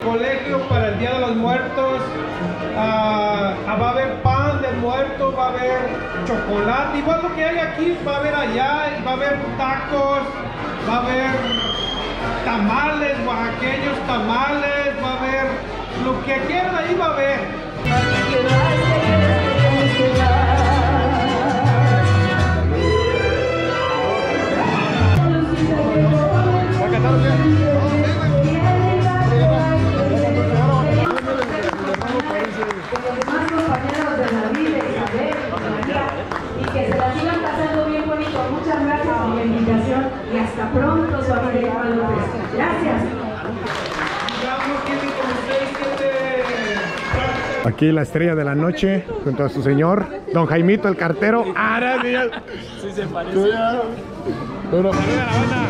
Colegio para el Día de los Muertos. Va a haber pan de muertos, va a haber chocolate, igual lo que hay aquí va a haber allá, va a haber tacos, va a haber tamales oaxaqueños, tamales, va a haber lo que quieran, ahí va a haber. Que se la sigan pasando bien bonito. Muchas gracias por la invitación y hasta pronto, su amiga Irma López. Gracias. Aquí la estrella de la noche junto a su señor, don Jaimito el cartero. Sí se parece. Bueno, saluda a la banda.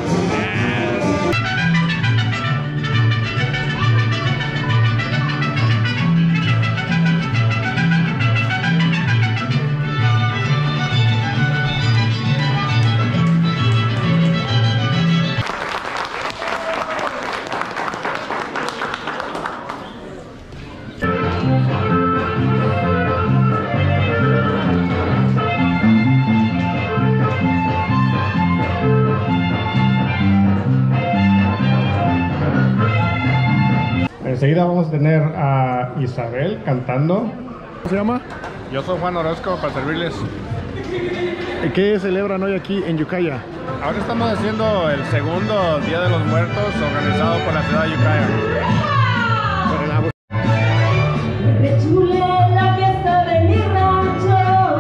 Enseguida vamos a tener a Isabel cantando. ¿Cómo se llama? Yo soy Juan Orozco para servirles. ¿Qué celebran hoy aquí en Ukiah? Ahora estamos haciendo el segundo Día de los Muertos organizado por la ciudad de Ukiah. La fiesta de mi rancho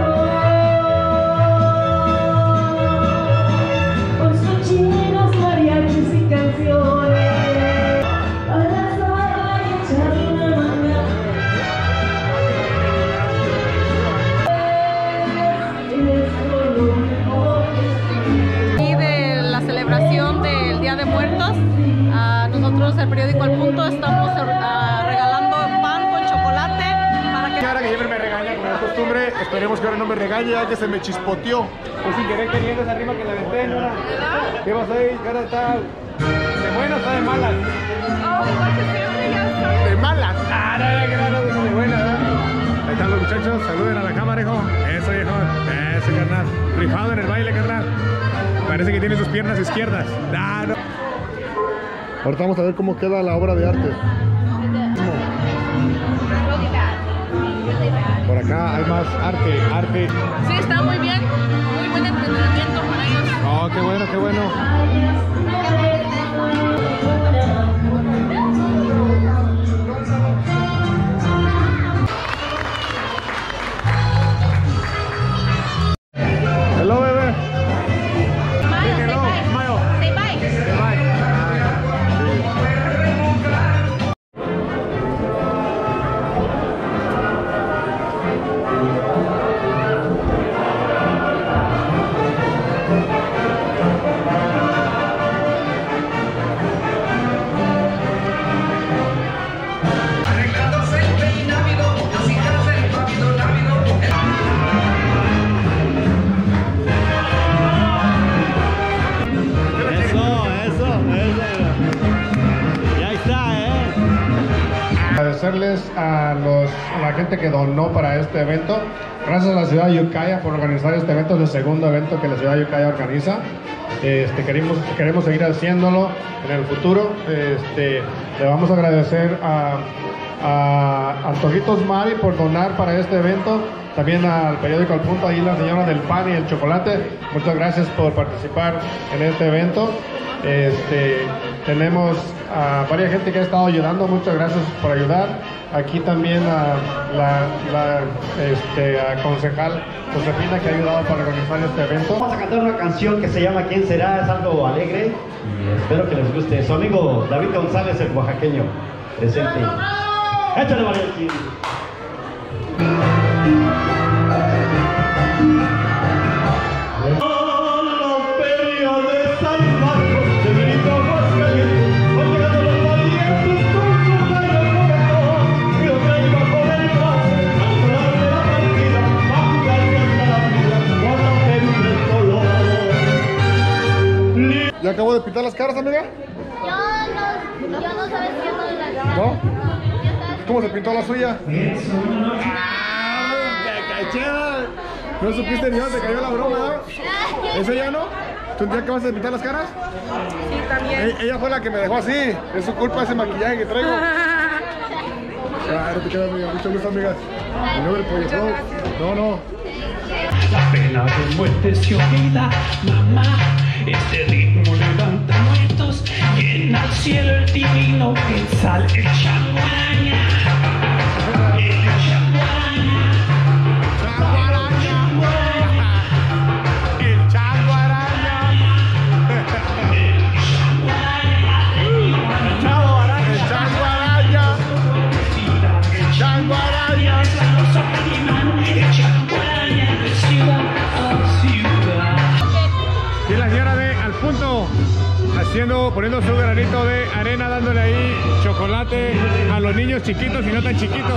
con sus chinos, mariachis y canciones. Nosotros, el periódico El Punto, estamos regalando pan con chocolate para que... Ahora que siempre me regaña, como es costumbre, esperemos que ahora no me regañe, ya que se me chispoteó. Pues sin querer queriendo esa rima que le aventé, ¿no? ¿Qué vas a ir? ¿Cara está de buenas o está de malas? De malas. De buenas, ¿verdad? Ahí están los muchachos, saluden a la cámara, hijo. Eso, hijo. Eso, carnal. Rifado en el baile, carnal. Parece que tiene sus piernas izquierdas. No. Ahorita vamos a ver cómo queda la obra de arte. Por acá hay más arte. Sí, está muy bien, muy buen entretenimiento para ellos. Oh, qué bueno, qué bueno. Hello, bebé. Agradecerles a la gente que donó para este evento. Gracias a la ciudad de Ukiah por organizar este evento. Es el segundo evento que la ciudad de Ukiah organiza. Queremos seguir haciéndolo en el futuro. Le vamos a agradecer a Antojitos Mari por donar para este evento. También al periódico El Punto, ahí la señora del pan y el chocolate. Muchas gracias por participar en este evento. Tenemos a varias gente que ha estado ayudando. Muchas gracias por ayudar. Aquí también a la concejal Josefina, que ha ayudado para organizar este evento. Vamos a cantar una canción que se llama ¿Quién será? Es algo alegre y espero que les guste. Su amigo David González, el oaxaqueño, presente. ¡Échale, mariachi! ¿Ya acabo de pintar las caras, amiga? Yo no sabes qué son las caras. ¿No? ¿Cómo se pintó la suya? ¿No supiste ni dónde cayó la broma? ¿Ese ya no? ¿Tú ya acabas de pintar las caras? Sí, también. Ella fue la que me dejó así. Es su culpa ese maquillaje que traigo. Claro, te queda, amiga. Mucho gusto, amigas. Mi nombre es Pollo Flow. No. La pena de muerte se olvida, mamá. Este ritmo levanta muertos. Llena al cielo el divino pensar. El chango araña. El chango araña. El chango araña. Y la señora de Al Punto poniendo su granito de arena, dándole ahí chocolate a los niños chiquitos y no tan chiquitos.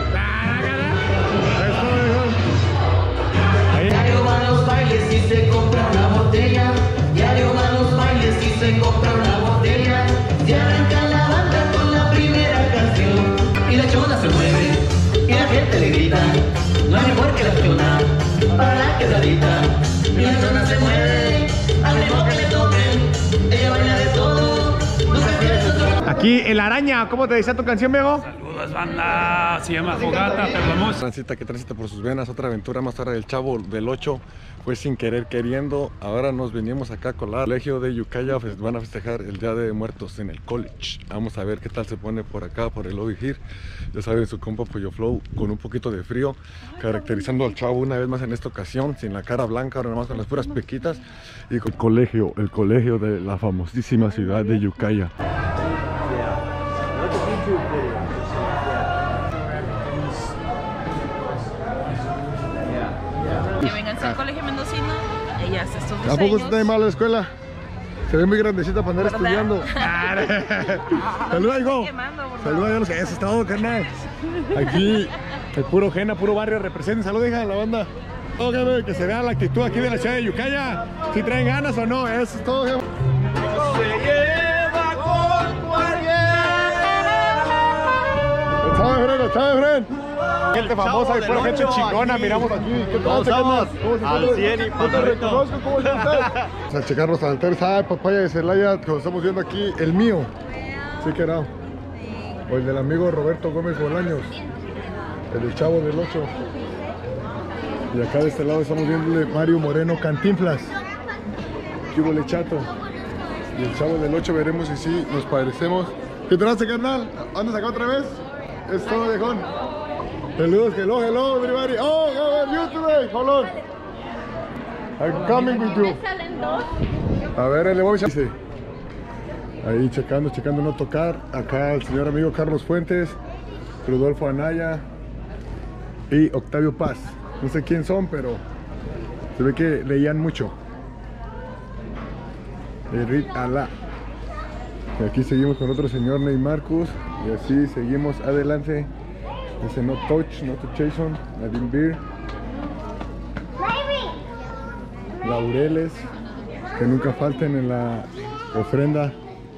Diario van los bailes y se compra una botella. Diario van los bailes y se compra una botella. Se arranca la banda con la primera canción. Y la chona se mueve y la gente le grita. No hay mejor que la chona para la quebradita. Y la chona se mueve al ritmo que le toquen. Ella baila de todo, no se pierde otro. Aquí el Araña, ¿cómo te decía tu canción, Bego? Saludos, banda. Se llama Fogata, perdamos. Transita que transita por sus venas, otra aventura más tarde del Chavo del 8. Fue sin querer queriendo. Ahora nos venimos acá con el colegio de Ukiah. Van a festejar el Día de Muertos en el college. Vamos a ver qué tal se pone por acá, por el lobby here. Ya saben, su compa Pollo Flow con un poquito de frío, caracterizando al Chavo una vez más en esta ocasión, sin la cara blanca, ahora nomás con las puras pequitas. Y con el colegio de la famosísima ciudad de Ukiah. Que vengan al colegio mendocino, ella hace estos diseños. ¿A poco está de mal la escuela? Se ve muy grandecita para andar estudiando. Saluda, hijo. Saluda, ya los que eso es todo, carnal. Aquí, el puro Jena, puro barrio representa. Saluda, hija de la banda. Que se vea la actitud aquí de la ciudad de Ukiah. Si traen ganas o no, eso es todo, jefe. Se lleva con cualquiera. ¡Chave, Fren! Gente famosa y pura gente chingona, miramos aquí. ¿Qué tal? Estamos al 100 y no te reconozco, ¿cómo estás? Vamos a checar los adelanteros. Papaya de Celaya, como estamos viendo aquí, el mío. Sí que era. O el del amigo Roberto Gómez Bolaños. El del Chavo del 8. Y acá de este lado estamos viendo Mario Moreno Cantinflas. ¿Qué hubo, Chato? Y el Chavo del 8, veremos si sí nos parecemos. ¿Qué te hace, carnal? ¿Andas acá otra vez? Es todo, viejón. Saludos, hello, everybody. Oh, how are you today? Hold on. I'm coming with you. A ver, le voy a echar. Ahí checando, no tocar. Acá el señor amigo Carlos Fuentes, Rudolfo Anaya y Octavio Paz. No sé quién son, pero se ve que leían mucho. Eric Alá. Y aquí seguimos con otro señor, Ney Marcus. Y así seguimos adelante. Ese No Touch, No Touchation, Nadine Beer. Laureles, que nunca falten en la ofrenda.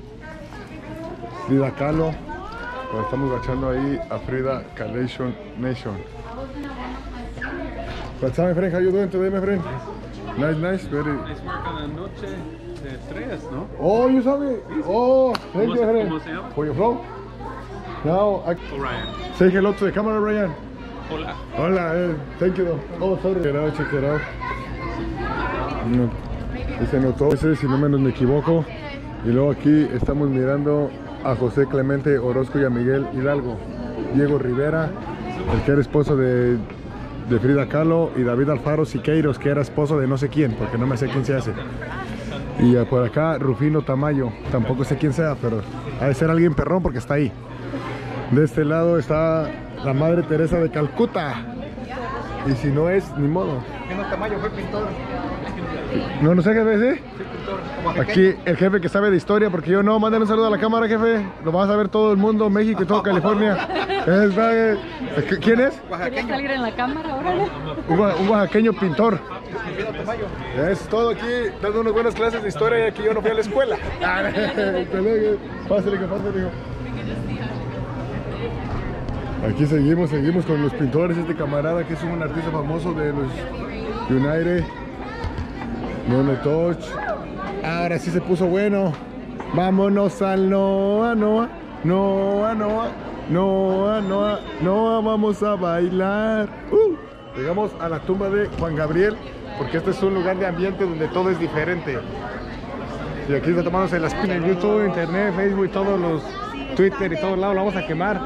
Frida Kahlo. Pues estamos bachando ahí a Frida Calation Nation. What's up, my friend? How you doing today, my friend? Nice, very. Nice work on la noche de 3, ¿no? Oh, you saw me? Oh, thank you, friend. ¿Cómo se llama? For your flow. Now, Ryan. say hello to the camera, Ryan. Hola. Hola, thank you. Oh, sorry. Check it out. No, ese no todo, ese, si no me equivoco. Y luego aquí estamos mirando a José Clemente Orozco y a Miguel Hidalgo. Diego Rivera, el que era esposo de Frida Kahlo, y David Alfaro Siqueiros, que era esposo de no sé quién, porque no me sé quién se hace. Y por acá Rufino Tamayo, tampoco sé quién sea, pero ha de ser alguien perrón porque está ahí. De este lado está la Madre Teresa de Calcuta. Y si no es, ni modo. Rufino Tamayo fue pintor. No sé, jefe, ¿sí? Aquí el jefe que sabe de historia, porque yo no. Mándale un saludo a la cámara, jefe. Lo vas a ver todo el mundo, México y todo California. ¿Quién es? ¿Quería salir en la cámara ahora? Un oaxaqueño pintor. Es todo aquí, dando unas buenas clases de historia, y aquí yo no fui a la escuela. Pásale, hijo. Aquí seguimos con los pintores. Este camarada que es un artista famoso de los United. None Touch. Ahora sí se puso bueno. Vámonos al Noa, Noa, Noa, Noa, Noa, Noa, Noa, vamos a bailar. Llegamos a la tumba de Juan Gabriel, porque este es un lugar de ambiente donde todo es diferente. Y aquí está tomándose las pinas en YouTube, Internet, Facebook, todos los Twitter y todos lados, lo vamos a quemar.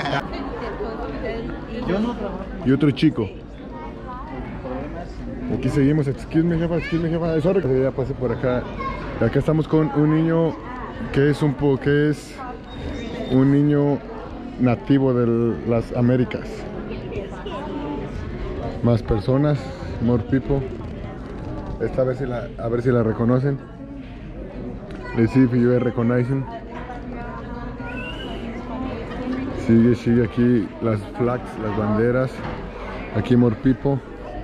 Y otro chico. Aquí seguimos, excuse me jefa, sorry. Ya pasé por acá. Y acá estamos con un niño que es un niño nativo de las Américas. Más personas, more people. Esta vez a ver si la reconocen. Let's see if you recognize him. Sigue aquí las flags, las banderas. Aquí more people.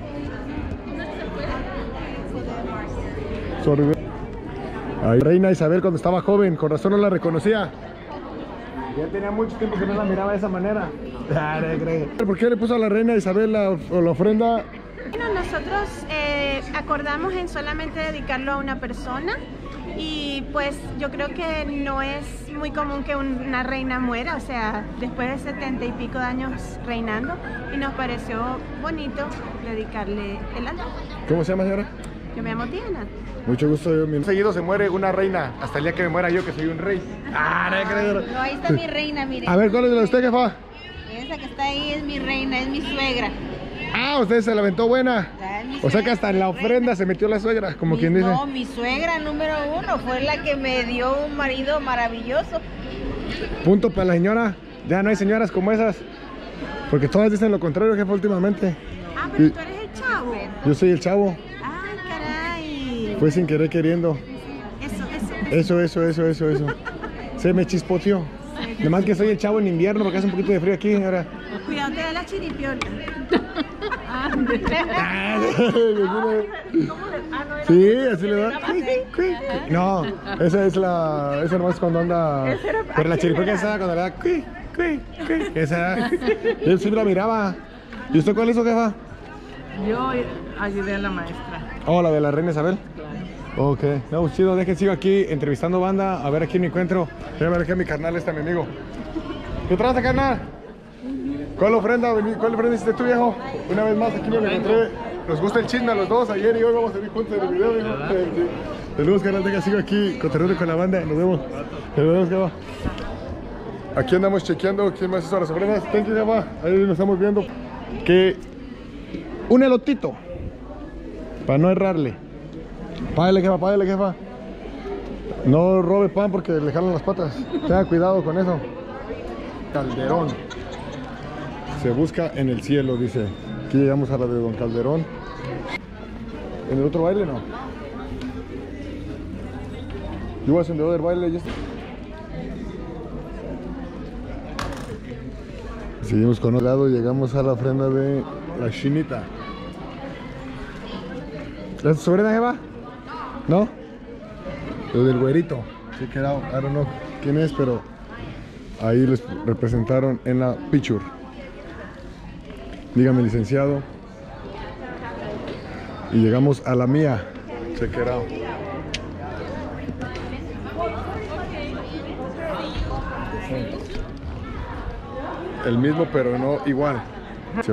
Sorry. Ahí Reina Isabel cuando estaba joven, con razón no la reconocía. Ya tenía mucho tiempo que no la miraba de esa manera. ¿Por qué le puso a la Reina Isabel la ofrenda? Bueno, nosotros acordamos en solamente dedicarlo a una persona. Y pues yo creo que no es muy común que una reina muera, o sea, después de 70 y pico de años reinando, y nos pareció bonito dedicarle el altar. ¿Cómo se llama, señora? Yo me llamo Diana. Mucho gusto. Seguido se muere una reina, hasta el día que me muera yo, que soy un rey. No, ahí está mi reina, mire. A ver, ¿cuál es la de usted, jefa? Esa que está ahí es mi reina, es mi suegra. Ah, usted se la aventó buena. O sea que hasta en la ofrenda se metió la suegra, como quien dice. No, mi suegra número 1 fue la que me dio un marido maravilloso. Punto para la señora. Ya no hay señoras como esas. Porque todas dicen lo contrario, jefa, últimamente. Ah, pero tú eres el chavo. Yo soy el chavo. Ay, caray. Fue sin querer queriendo. Eso. Se me chispoteó. Además que soy el chavo en invierno porque hace un poquito de frío aquí, señora. Cuidado, te da la chiripiola. Sí, así le da. No, esa nomás cuando anda. Pero la chiripiola esa cuando le da. Esa. Yo siempre la miraba. ¿Y usted cuál hizo, jefa? Yo ayudé a la maestra. Oh, la de la Reina Isabel. Ok, no, chido, sigo aquí entrevistando banda, a ver a quién me encuentro. Voy a ver aquí a mi carnal, mi amigo. ¿Qué traza, carnal? ¿Cuál ofrenda hiciste tú, viejo? Una vez más aquí me encontré. Nos gusta el chisme a los dos, ayer y hoy vamos a ir juntos en el video, viejo. Saludos, carnal, sigo aquí cotorreando con la banda, nos vemos. Jefa. Aquí andamos chequeando quién más hizo las ofrendas. Thank you, jefa. Ahí nos estamos viendo. Que un elotito, para no errarle. Págale, jefa. No robe pan porque le jalan las patas. Tenga cuidado con eso. Calderón. Se busca en el cielo, dice. Aquí llegamos a la de Don Calderón. ¿En el otro baile no? You was in the other baile yesterday. Seguimos con otro lado, llegamos a la ofrenda de la chinita. ¿La sobrina, jefa? ¿No? Lo del güerito. Sí, que era, I don't know quién es, pero ahí les representaron en la picture. Dígame, licenciado. Y llegamos a la mía. Check it out. El mismo, pero no igual. Sí.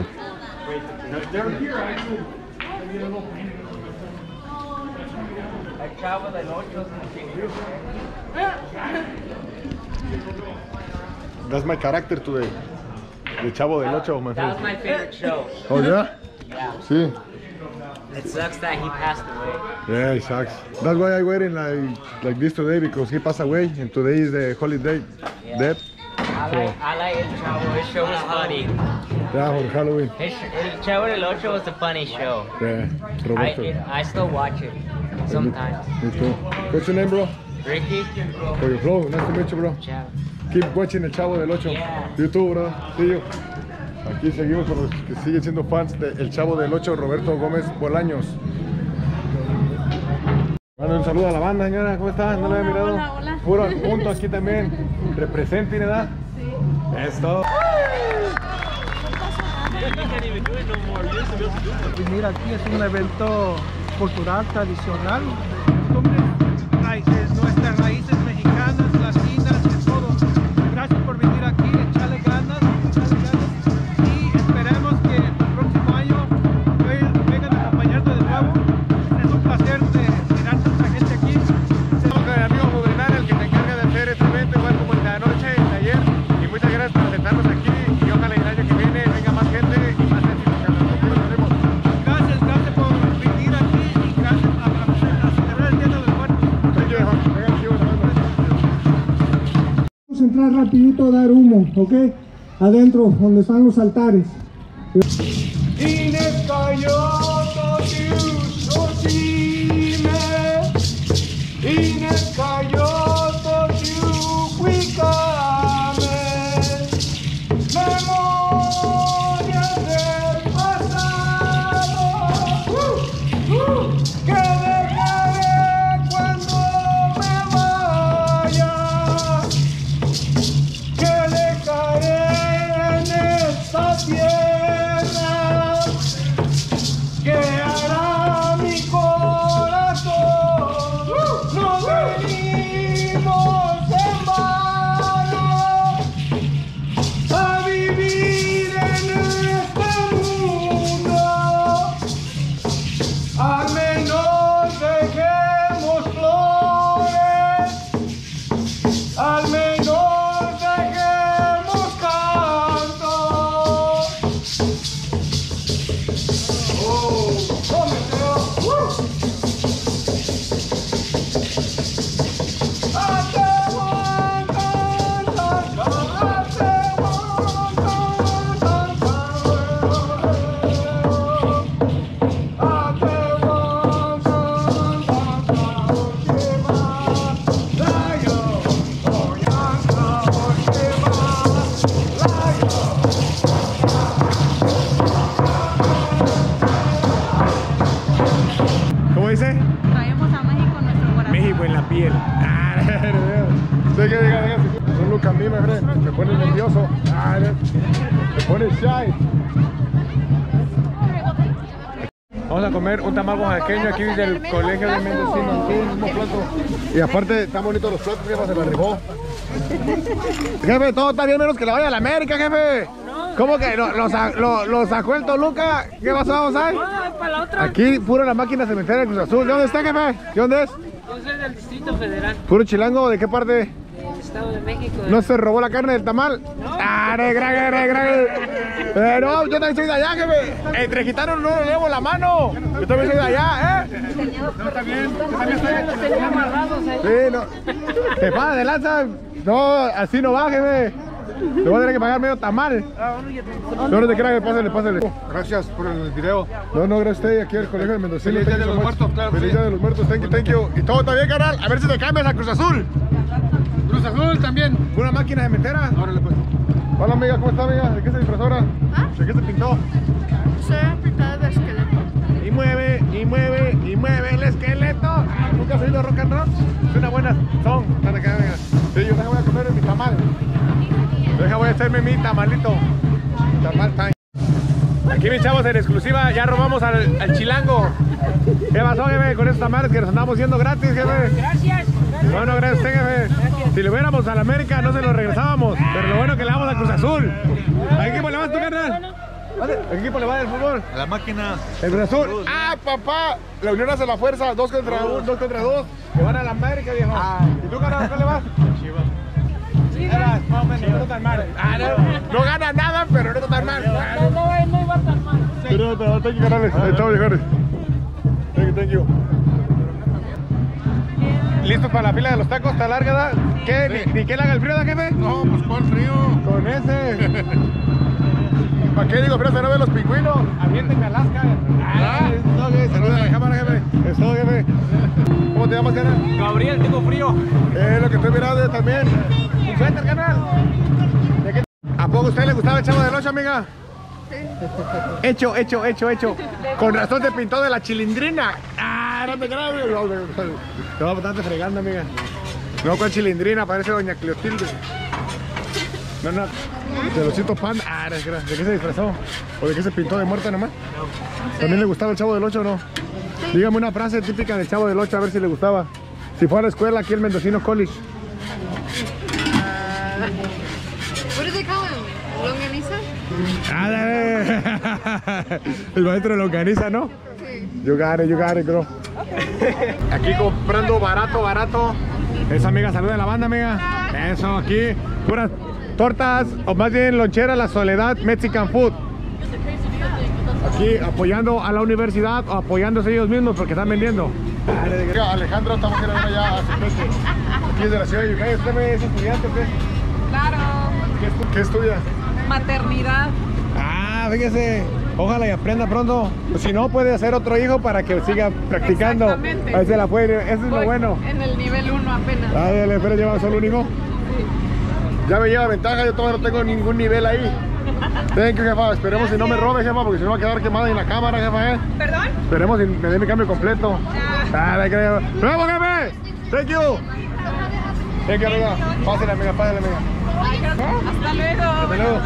That's my character today. The Chavo del Ocho, my friend. That was my favorite show. Oh yeah? Yeah. Sí. It sucks that he passed away. Yeah, it sucks. That's why I'm wearing like this today, because he passed away and today is the holiday. Yeah. Dead. I like El Chavo. His show was funny. Yeah, for Halloween. El Chavo del Ocho was a funny show. Yeah, Roberto. I still watch it sometimes. Me too. What's your name, bro? Ricky. For your flow. Nice to meet you, bro. Chavo. Keep watching El Chavo del Ocho. Yeah. YouTube, bro. See you. Aquí seguimos con los que siguen siendo fans de El Chavo del Ocho, Roberto Gómez Bolaños. Bueno, un saludo a la banda, señora. ¿Cómo está? ¿No la había mirado? Hola. Puro punto aquí también. Representen, ¿verdad? Sí. Es todo. Venir aquí es un evento cultural, tradicional, costumbres, raíces, nuestras raíces mexicanas, latinas, de todo. Gracias por venir aquí, echarle ganas y esperemos que el próximo año vengan a acompañarnos de nuevo. Es un placer tener tanta gente aquí. Estamos con el amigo Juvenal, el que se encarga de hacer este evento, igual como el de anoche, el de ayer. Y muchas gracias por sentarnos aquí y ojalá el año que viene venga más gente y más éxito. Gracias por venir aquí y gracias a celebrar el Día de los Muertos. Vamos a entrar rapidito a dar humo, ¿ok? Adentro, donde están los altares. ¿Cómo dice? Traemos a México en nuestro corazón. México en la piel. Son Lucas, a mí me pone nervioso. Me pone shy. Vamos a comer un tamal oaxaqueño aquí del colegio de Mendocino, aquí el mismo plato. Y aparte, están bonitos los platos, jefe, se la rifó. Jefe, todo está bien menos que le vaya a la América, jefe. ¿Cómo que lo sacó el Toluca? ¿Qué pasó, vamos ahí? Aquí, pura la máquina cementera de Cruz Azul. ¿De dónde está, jefe? ¿De dónde es? Yo soy del Distrito Federal. ¿Puro chilango? ¿De qué parte? Del Estado de México. ¿No se robó la carne del tamal? No. No, yo también soy de allá, jefe. Entre gitanos no le levo la mano. Yo también soy de allá, ¿eh? No, está bien. Yo también estoy amarrados ahí. Sí, no. ¿Te pasa de lanza? No, así no va, jefe. Te voy a tener que pagar medio tamal. No te creas, pásale. Gracias por el video. No, gracias a usted. Aquí el colegio de Mendocino. Feliz Día de los Muertos, claro. Feliz Día de los Muertos, thank you. Y todo está bien, canal. A ver si te cambias a Cruz Azul. Cruz Azul también. Una máquina de mentera. Órale, pues. Hola, amiga, ¿cómo está, amiga? ¿De qué se disfrazó ahora? ¿De qué se pintó? Soy pintada de esqueleto. Y mueve el esqueleto. ¿Nunca has oído rock and roll? Es una buena song. Sí, yo voy a comer mi tamal. Voy a hacerme mi tamalito. Tamal time. Aquí, mis chavos, en exclusiva, ya robamos al chilango. ¿Qué pasó, jefe? Con estos tamales que nos andamos yendo gratis, jefe. Gracias. Bueno, gracias a usted, jefe. Si le hubiéramos a la América, no se lo regresábamos. Pero lo bueno que le vamos a Cruz Azul. ¿A qué equipo le vas tú, carnal? ¿A qué equipo le va del fútbol? A la máquina. El Cruz Azul. ¡Ah, papá! La unión hace la fuerza. 2 contra 1, 2 contra 2. Que van a la América, viejo. ¿Y tú, carnal, qué le vas? Chivas. Más o menos, no está tan mal. No gana nada, pero no está tan mal. No iba tan mal. Pero thank you, canales. Ahí estamos, viejones. Thank you. ¿Listos para la fila de los tacos? ¿Está larga, da? ¿Qué? ¿Ni que le haga el frío, da, jefe? No, pues ¿cuál frío? Con ese. ¿Para qué digo frío? Se no ven los pingüinos. Aviéntenme Alaska. Saludos a la cámara, jefe. Es todo, jefe. ¿Cómo te llamas, canal? Gabriel, tengo frío. Es lo que estoy mirando yo también. ¿Un suéter, canal? ¿A poco a usted le gustaba el Chavo del 8, amiga? Hecho. Con razón se pintó de la chilindrina. No te creas, no, estás fregando, amiga. No, con chilindrina, parece doña Cleotilde. No, no. De Osito Panda. Ah, ¿de qué se disfrazó? ¿O de qué se pintó de muerta nomás? ¿También le gustaba el Chavo del 8 o no? Sí. Dígame una frase típica del Chavo del 8 a ver si le gustaba. Si fue a la escuela aquí el Mendocino College. What do they call him? ¿Longaniza? El maestro de longaniza, ¿no? Sí. You got it, bro. Aquí comprando barato. Esa amiga, saluda a la banda, amiga. Eso, aquí, puras tortas, o más bien lonchera La Soledad Mexican Food. Aquí apoyando a la universidad, o apoyándose ellos mismos porque están vendiendo. Alejandro, estamos en allá a Cepete. Aquí es de la ciudad de Yucatán. ¿Usted es estudiante o qué? Claro. ¿Qué estudia? Maternidad. Ah, fíjese. Ojalá y aprenda pronto. Si no, puede hacer otro hijo para que siga practicando. Exactamente. Ahí se la puede. Eso es lo bueno. En el nivel 1 apenas. Ah, dale, pero lleva solo un hijo. Sí. Ya me lleva ventaja, yo todavía no tengo ningún nivel ahí. Thank you, jefa. Esperemos si no me robe, jefa, porque si no va a quedar quemada en la cámara, jefa, ¿Perdón? Esperemos si me dé mi cambio completo. Dale, creo. ¡Bravo, jefe! Thank you. Thank you, amiga. Pásale, amiga. Hasta luego. Hasta luego.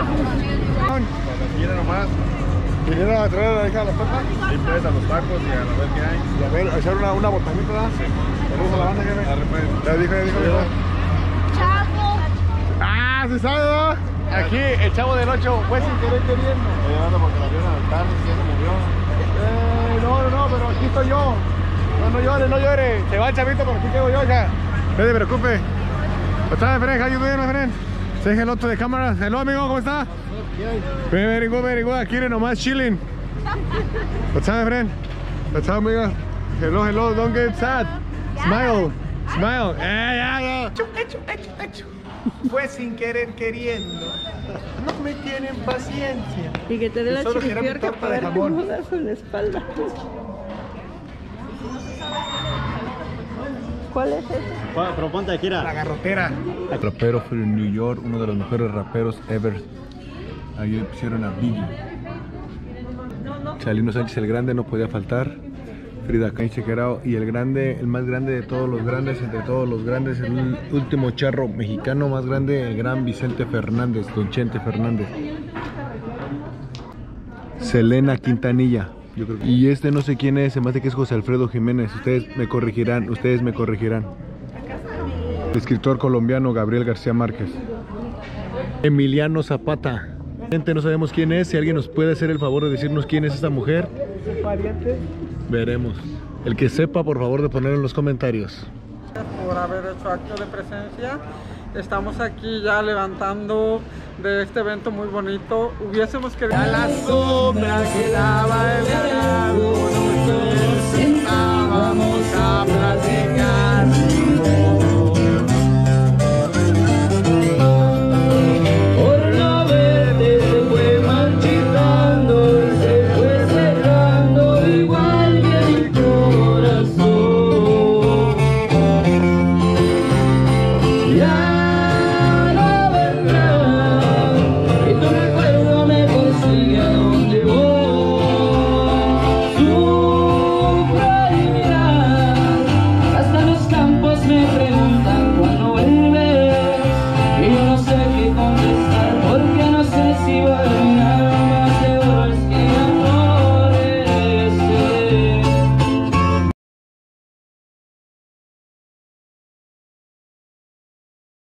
Mira nomás. ¿Vinieron a traer a la hija a las papas? Sí, pues, a los tacos y a ver qué hay. Y a ver, a echar una botanita, ¿verdad? Sí. Saludos a la banda, jefe. Ya dijo. Chavo. Ah, ¿se sabe, no? Aquí, el Chavo del 8 fue sin querer queriendo. Porque la vieron al carro y se murió. No, pero aquí estoy yo. No llore. Se va el chavito, pero aquí quedo yo, ya. No se preocupe. What's up, my friend? How you doing, my friend? Say hello to the camera. Hello, amigo, ¿cómo está? Very good. Aquí nomás chilling. What's up, my friend? What's up, amigo? Hello, don't get sad. Smile. Yeah. Hecho. Fue sin querer queriendo. No me tienen paciencia. Y que te dé la Solo quiero mi chiquipiorca torta para de ver jamón. cómo das en la espalda. ¿Cuál es ese? Pero ponte aquí, La garrotera. Rapero from New York, uno de los mejores raperos ever. Ahí pusieron a Biggie. Chalino Sánchez el Grande no podía faltar. Frida Kahlo, Chequerao y el más grande de todos los grandes, entre todos los grandes, el último charro mexicano más grande, el gran Vicente Fernández, Don Chente Fernández. Selena Quintanilla. Yo creo que... Y no sé quién es, se me hace que es José Alfredo Jiménez. Ustedes me corregirán. El escritor colombiano Gabriel García Márquez. Emiliano Zapata. Gente, no sabemos quién es. Si alguien nos puede hacer el favor de decirnos quién es esta mujer, veremos. El que sepa, por favor, de ponerlo en los comentarios. Por haber hecho acto de presencia. Estamos aquí ya levantando de este evento muy bonito. Hubiésemos querido... A la sombra quedaba el ganado.